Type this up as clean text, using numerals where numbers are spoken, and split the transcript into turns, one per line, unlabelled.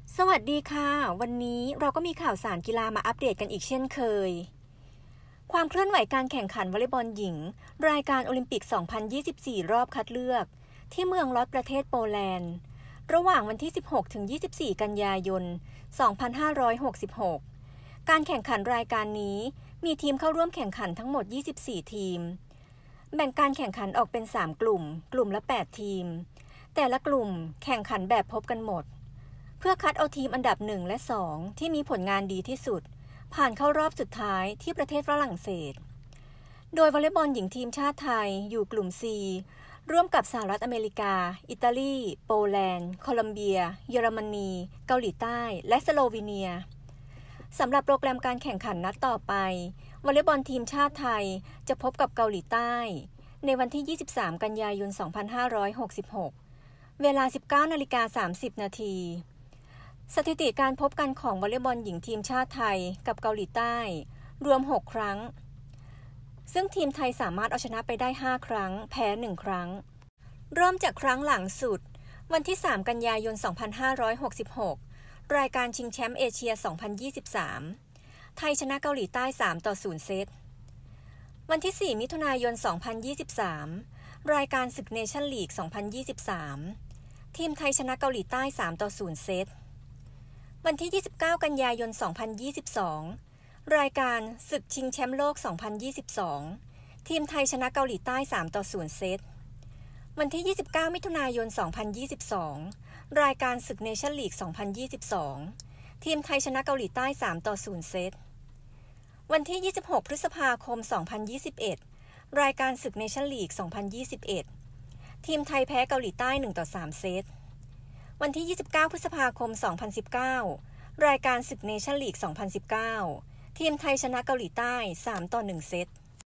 สวัสดีค่ะวันนี้เราก็มีข่าวสารกีฬามาอัปเดตกันอีกเช่นเคยความเคลื่อนไหวการแข่งขันวอลเลย์บอลหญิงรายการโอลิมปิก 2024 รอบคัดเลือกที่เมืองลอตประเทศโปแลนด์ระหว่างวันที่ 16 ถึง 24 กันยายน 2566 การแข่งขันรายการนี้มีทีมเข้าร่วมแข่งขันทั้งหมด 24 ทีมแบ่งการแข่งขันออกเป็น 3 กลุ่มละ 8 ทีมแต่ละกลุ่มแข่งขันแบบพบกันหมดเพื่อคัดเอาทีมอันดับ1และ2ที่มีผลงานดีที่สุดผ่านเข้ารอบสุดท้ายที่ประเทศฝรั่งเศสโดยวอลเลย์บอลหญิงทีมชาติไทยอยู่กลุ่ม C ร่วมกับสหรัฐอเมริกาอิตาลีโปแลนด์โคลัมเบียเยอรมนีเกาหลีใต้และสโลวีเนียสำหรับโปรแกรมการแข่งขันนัดต่อไปวอลเลย์บอลทีมชาติไทยจะพบกับเกาหลีใต้ในวันที่ 23 กันยายน 2566 เวลา 19:30 น.สถิติการพบกันของวอลเลย์บอลหญิงทีมชาติไทยกับเกาหลีใต้รวม6ครั้งซึ่งทีมไทยสามารถเอาชนะไปได้5ครั้งแพ้1ครั้งเริ่มจากครั้งหลังสุดวันที่3กันยายน 2566 รายการชิงแชมป์เอเชีย 2023 ไทยชนะเกาหลีใต้3-0 เซตวันที่4มิถุนายน 2023 รายการศึกเนชั่นลีก 2023 ทีมไทยชนะเกาหลีใต้3-0 เซตวันที่ 29 กันยายน 2022 รายการศึกชิงแชมป์โลก 2022 ทีมไทยชนะเกาหลีใต้3-0 เซตวันที่ 29 มิถุนายน 2022 รายการศึกเนชั่นลีก 2022 ทีมไทยชนะเกาหลีใต้3-0 เซตวันที่ 26 พฤษภาคม 2021 รายการศึกเนชั่นลีก 2021 ทีมไทยแพ้เกาหลีใต้1-3 เซตวันที่ 29 พฤษภาคม 2019 รายการศึกเนชั่นลีก 2019 ทีมไทยชนะเกาหลีใต้3-1 เซต